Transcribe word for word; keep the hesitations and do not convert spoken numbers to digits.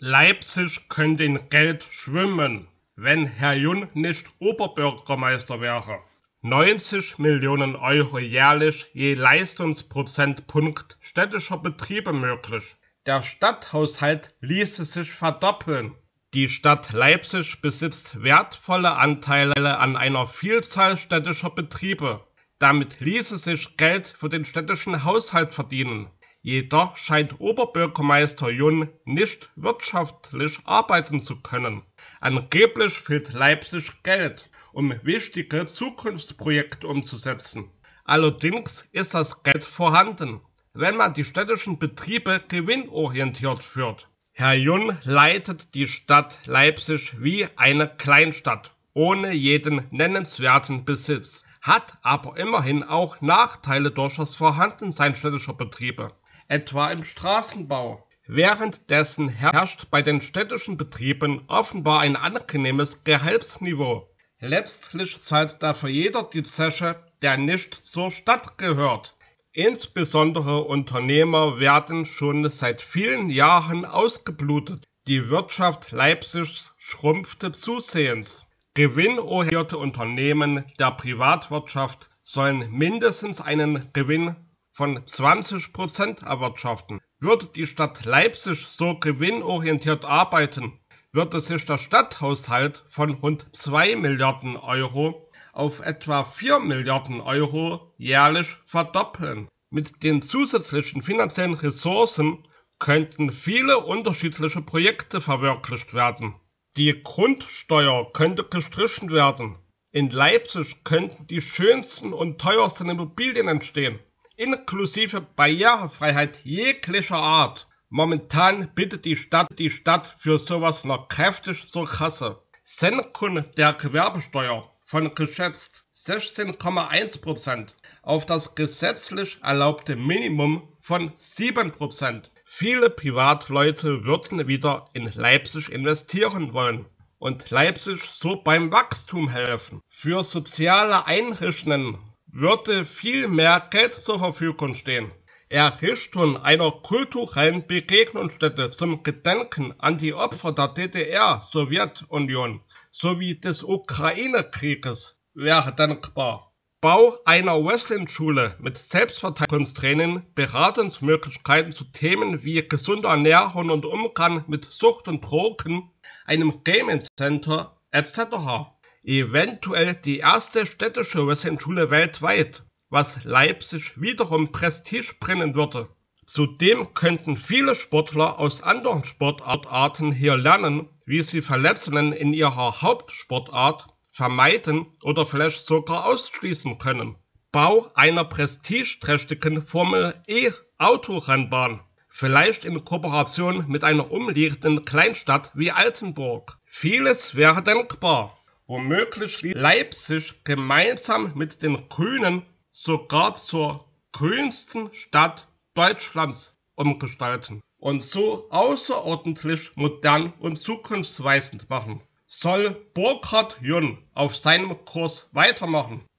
Leipzig könnte in Geld schwimmen, wenn Herr Jun nicht Oberbürgermeister wäre. neunzig Millionen Euro jährlich je Leistungsprozentpunkt städtischer Betriebe möglich. Der Stadthaushalt ließe sich verdoppeln. Die Stadt Leipzig besitzt wertvolle Anteile an einer Vielzahl städtischer Betriebe. Damit ließe sich Geld für den städtischen Haushalt verdienen. Jedoch scheint Oberbürgermeister Jun nicht wirtschaftlich arbeiten zu können. Angeblich fehlt Leipzig Geld, um wichtige Zukunftsprojekte umzusetzen. Allerdings ist das Geld vorhanden, wenn man die städtischen Betriebe gewinnorientiert führt. Herr Jun leitet die Stadt Leipzig wie eine Kleinstadt, ohne jeden nennenswerten Besitz, hat aber immerhin auch Nachteile durch das Vorhandensein städtischer Betriebe, etwa im Straßenbau. Währenddessen herrscht bei den städtischen Betrieben offenbar ein angenehmes Gehaltsniveau. Letztlich zahlt dafür jeder die Zeche, der nicht zur Stadt gehört. Insbesondere Unternehmer werden schon seit vielen Jahren ausgeblutet. Die Wirtschaft Leipzigs schrumpfte zusehends. Gewinnorientierte Unternehmen der Privatwirtschaft sollen mindestens einen Gewinn von zwanzig Prozent erwirtschaften. Würde die Stadt Leipzig so gewinnorientiert arbeiten, würde sich der Stadthaushalt von rund zwei Milliarden Euro auf etwa vier Milliarden Euro jährlich verdoppeln. Mit den zusätzlichen finanziellen Ressourcen könnten viele unterschiedliche Projekte verwirklicht werden. Die Grundsteuer könnte gestrichen werden. In Leipzig könnten die schönsten und teuersten Immobilien entstehen, inklusive Barrierefreiheit jeglicher Art. Momentan bittet die Stadt die Stadt für sowas noch kräftig zur Kasse. Senkung der Gewerbesteuer von geschätzt sechzehn Komma eins Prozent auf das gesetzlich erlaubte Minimum von sieben Prozent. Viele Privatleute würden wieder in Leipzig investieren wollen und Leipzig so beim Wachstum helfen. Für soziale Einrichtungen würde viel mehr Geld zur Verfügung stehen. Errichtung einer kulturellen Begegnungsstätte zum Gedenken an die Opfer der D D R-Sowjetunion sowie des Ukraine-Krieges wäre denkbar. Bau einer Wrestling-Schule mit Selbstverteidigungstraining, Beratungsmöglichkeiten zu Themen wie gesunde Ernährung und Umgang mit Sucht und Drogen, einem Gaming-Center et cetera. Eventuell die erste städtische Wrestling-Schule weltweit, was Leipzig wiederum Prestige bringen würde. Zudem könnten viele Sportler aus anderen Sportarten hier lernen, wie sie Verletzungen in ihrer Hauptsportart vermeiden oder vielleicht sogar ausschließen können. Bau einer prestigeträchtigen Formel-E-Autorennbahn, vielleicht in Kooperation mit einer umliegenden Kleinstadt wie Altenburg. Vieles wäre denkbar. Womöglich will Leipzig gemeinsam mit den Grünen sogar zur grünsten Stadt Deutschlands umgestalten und so außerordentlich modern und zukunftsweisend machen. Soll Burkhard Jun auf seinem Kurs weitermachen?